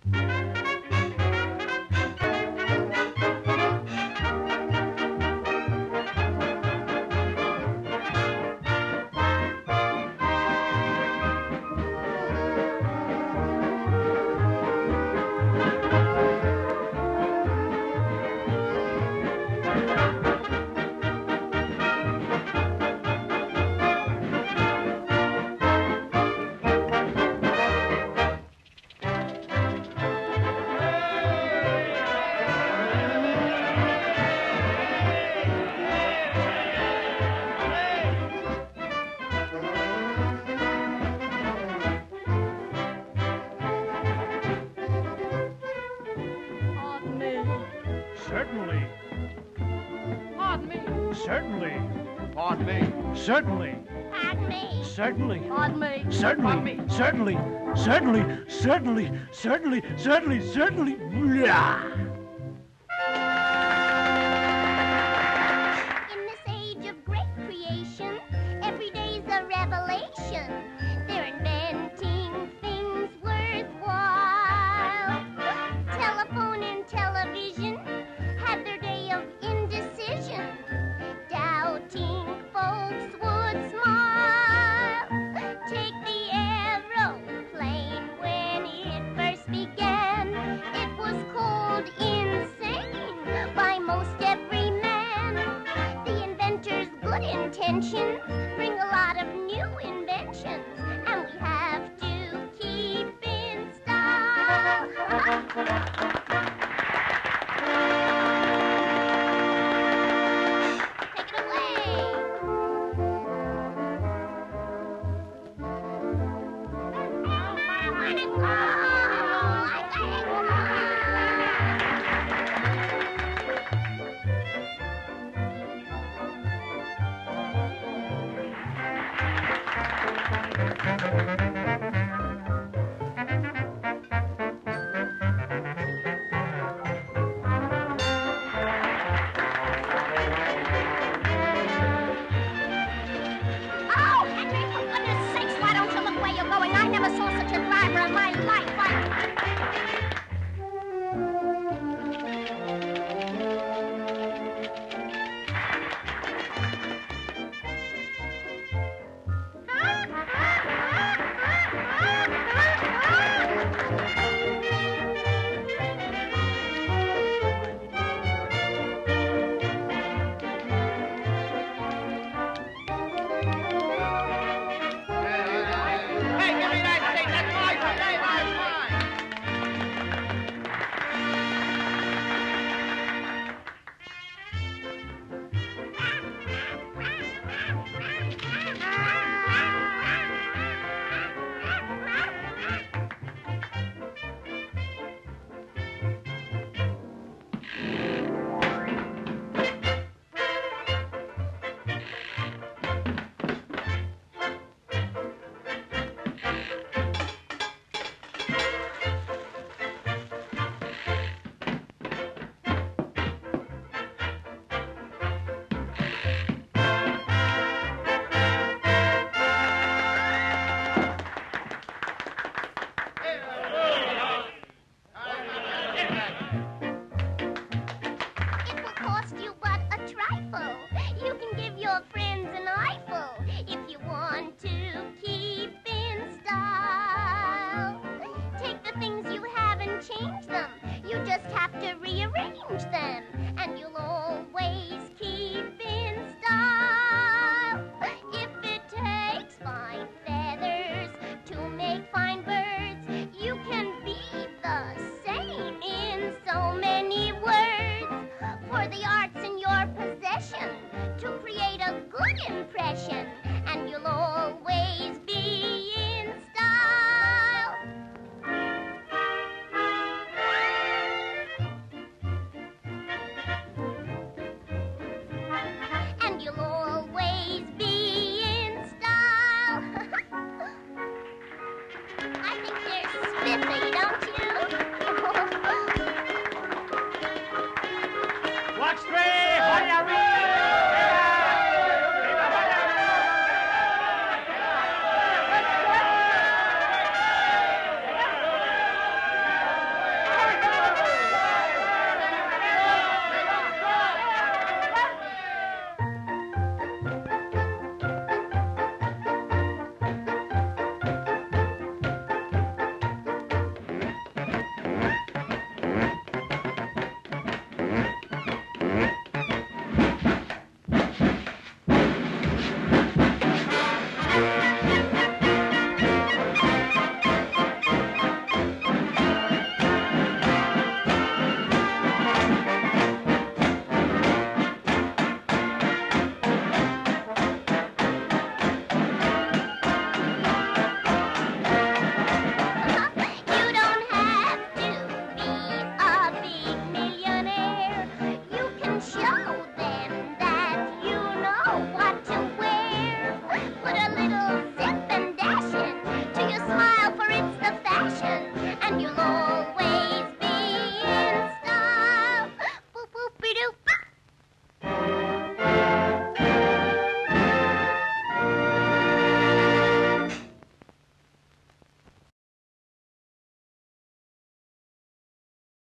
Certainly. Pardon me. Certainly. Pardon me. Certainly. Pardon me. Certainly. Pardon me. Certainly. Certainly. Certainly. Certainly. Certainly. Certainly. Certainly. Blah. In this age of great creation, every day's a revelation. They're inventing things worthwhile. Telephone and television had their day of indecision. Doubting folks would smile. Take the aeroplane when it first began. It was called insane by most every man. The inventor's good intentions bring a lot of new inventions, and we have to keep in style. Take it away. I wanna go. I gotta go.